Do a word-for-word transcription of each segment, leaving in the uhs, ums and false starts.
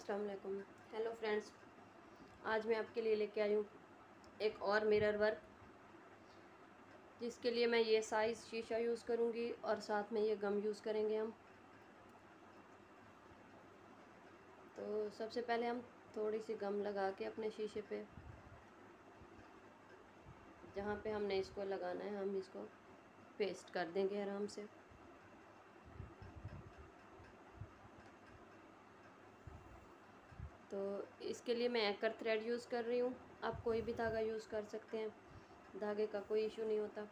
अस्सलाम वालेकुम। Hello friends, आज मैं आपके लिए लेके आई हूँ एक और मिरर वर्क, जिसके लिए मैं ये साइज़ शीशा यूज़ करूँगी और साथ में ये गम यूज़ करेंगे हम। तो सबसे पहले हम थोड़ी सी गम लगा के अपने शीशे पे, जहाँ पे हमने इसको लगाना है, हम इसको पेस्ट कर देंगे आराम से। तो इसके लिए मैं एकर थ्रेड यूज़ कर रही हूँ। आप कोई भी धागा यूज़ कर सकते हैं, धागे का कोई इशू नहीं होता।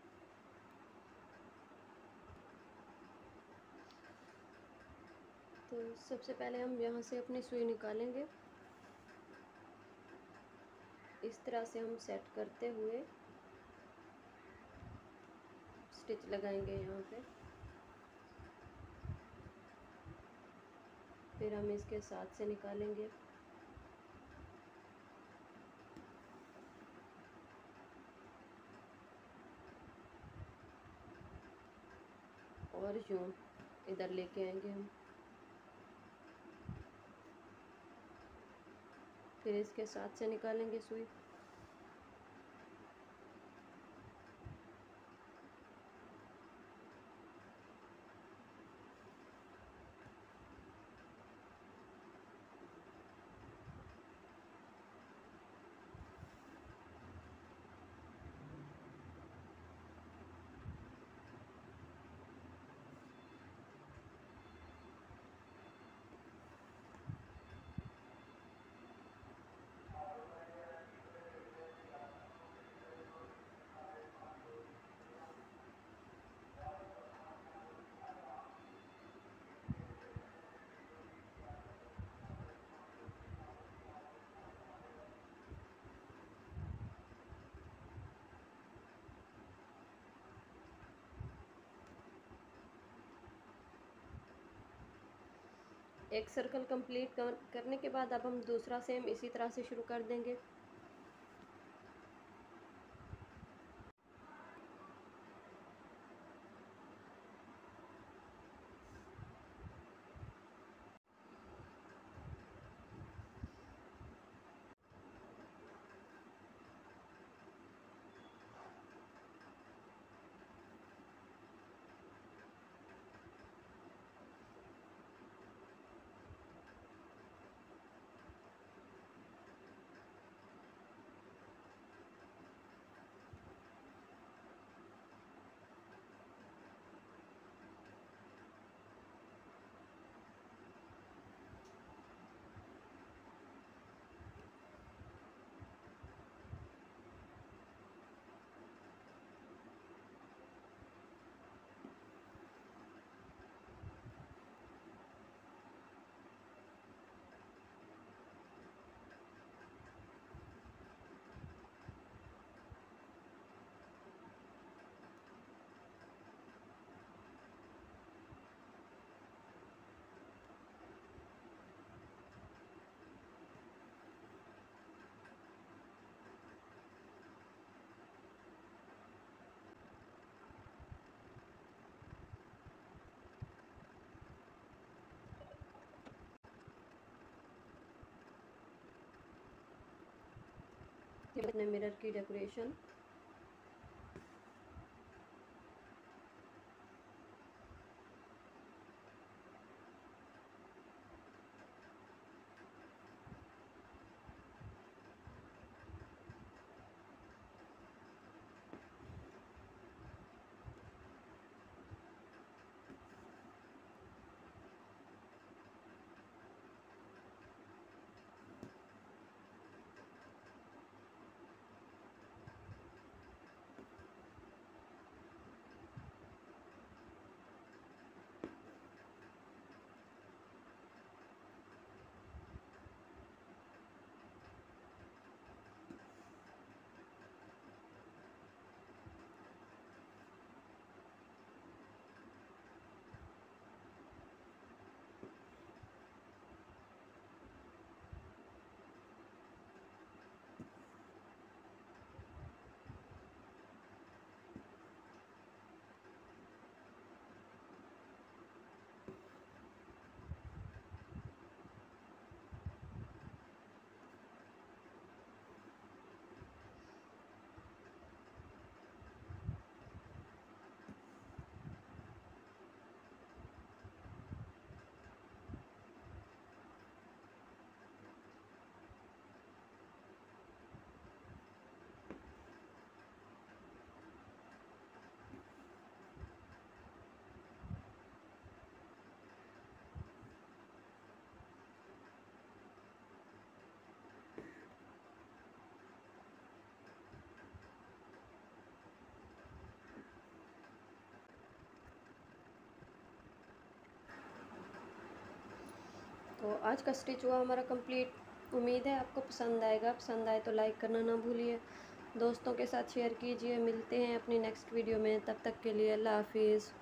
तो सबसे पहले हम यहाँ से अपनी सुई निकालेंगे। इस तरह से हम सेट करते हुए स्टिच लगाएंगे यहाँ पे। फिर हम इसके साथ से निकालेंगे और यूं इधर लेके आएंगे हम। फिर इसके साथ से निकालेंगे सुई। एक सर्कल कंप्लीट कर, करने के बाद अब हम दूसरा सेम इसी तरह से शुरू कर देंगे। अपने मिरर की डेकोरेशन तो आज का स्टिच हुआ हमारा कंप्लीट। उम्मीद है आपको पसंद आएगा। पसंद आए तो लाइक करना ना भूलिए, दोस्तों के साथ शेयर कीजिए। मिलते हैं अपनी नेक्स्ट वीडियो में, तब तक के लिए अल्लाह हाफिज़।